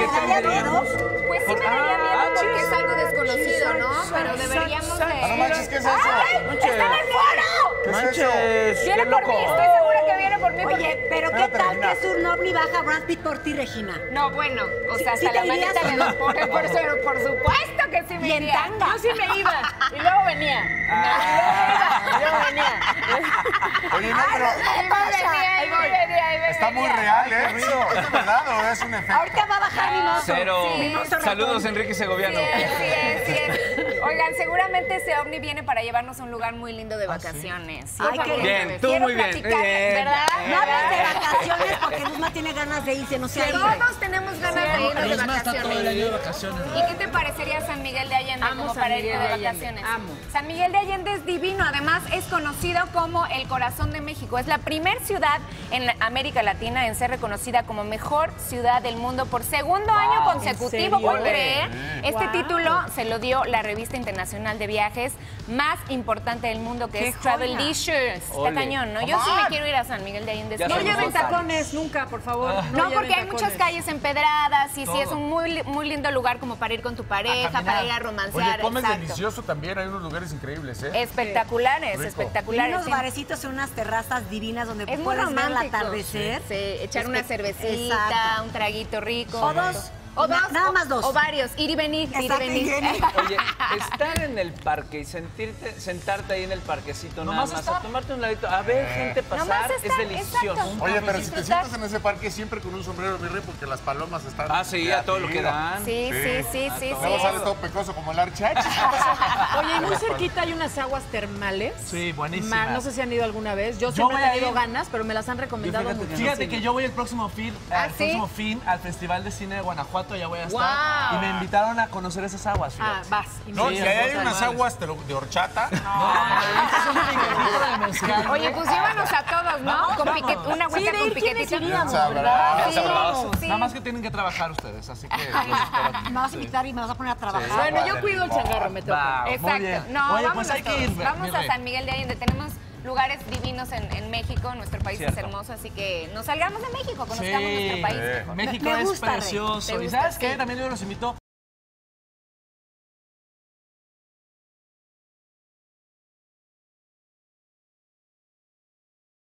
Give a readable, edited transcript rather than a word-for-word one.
daría miedo? Pues sí me daría miedo porque es algo desconocido, ¿no? Pero deberíamos de... No manches, ¿qué es eso? ¡Ay! ¡Está en el foro! ¿Qué es eso? Manches, Viene qué por loco. mí, estoy segura que viene por mí. Oye, pero ¿qué Espérate, tal Regina. que es un ovni baja Brad Pitt por ti, Regina? No, bueno, o sea, ¿Sí hasta te la irías manita o le no? doy por supuesto que sí me Y en iría. tanga. Yo sí me iba y luego venía. Y luego venía. Oye, no, pero Ahí venía. está muy real, ¿eh? ¿Es verdad o es un efecto? Ahorita va a bajar mi mozo. Cero. Mi mozo ratón. Saludos, Enrique Segoviano. Sí es. Oigan, seguramente ese ovni viene para llevarnos a un lugar muy lindo de vacaciones. Sí, Ay, por qué favor. bien, tú Quiero muy bien. platicar, Bien. ¿verdad? No hables de vacaciones porque Luzma tiene ganas de irse, no sea libre. Todos tenemos ganas de irnos de Luzma está todo el año de vacaciones. vacaciones. ¿Y qué te parecería San Miguel de Allende Amo como San para irte Miguel de de Allende, vacaciones? amo. San Miguel de Allende es divino, además es conocido como el corazón de México. Es la primer ciudad en América Latina en ser reconocida como mejor ciudad del mundo por segundo año consecutivo. ¿En serio? ¿Pueden creer? Este Wow. título se lo dio la revista internacional de viajes más importante del mundo, que es Travel Leisure. Está Ole. cañón, ¿no? Yo sí me quiero ir a San Miguel de Allende. Ya sí. No somos lleven dos años. tacones nunca, por favor. No, porque hay lleven muchas tacones. calles empedradas y sí es un muy lindo lugar como para ir con tu pareja, para ir a romancear. Oye, comes exacto. delicioso también, hay unos lugares increíbles, ¿eh? Espectaculares, Rico. Y espectaculares. unos sí. barecitos en unas terrazas divinas donde Es muy puedes ver el romántico. atardecer. Sí, echar una cervecita, Exacto. un traguito rico. O dos. O dos. Nada más dos. O varios. Ir y venir, ir y Exacto, venir. ir y venir. Oye, estar en el parque y sentarte ahí en el parquecito nada Nomás más, estar. a tomarte un ladito, a ver gente Nomás pasar, es estar, delicioso. exacto. Oye, pero si te Disfrutar. sientas en ese parque siempre con un sombrero de rey porque las palomas están... Ah, sí, a todo lo que dan. Sí. Luego sales todo pecoso como el archachi. Oye, y muy cerquita hay unas aguas termales. Sí, buenísimas. No sé si han ido alguna vez. Yo Yo siempre voy he a tenido ir. ganas, pero me las han recomendado Fíjate que mucho. Fíjate que yo voy el próximo fin, ¿sí? al Festival de Cine de Guanajuato, ya voy a estar. Wow. Y me invitaron a conocer esas aguas, fíjate. Ah, vas. Y No, me si dices, hay cosas unas malas. aguas de horchata. Es un piquetito de mezcal. Oye, pues llévanos a todos, ¿no? Con una agüita con piquetito. iríamos, Sabrá. Sí. Nada más que tienen que trabajar ustedes, así que los espero aquí. Me vas a invitar y me vas a poner a trabajar. Bueno, yo cuido el changarro, me toca. Va, muy Exacto. bien. No, Oye, vámonos pues hay que todos. ir, Vamos mi a rey. San Miguel de Allende. Tenemos lugares divinos en México. Nuestro país Cierto. es hermoso, así que nos salgamos de México, conozcamos nuestro país. mejor. México Me es gusta, Rey. precioso. ¿Te ¿Y gusta? sabes qué? Sí. También yo los invito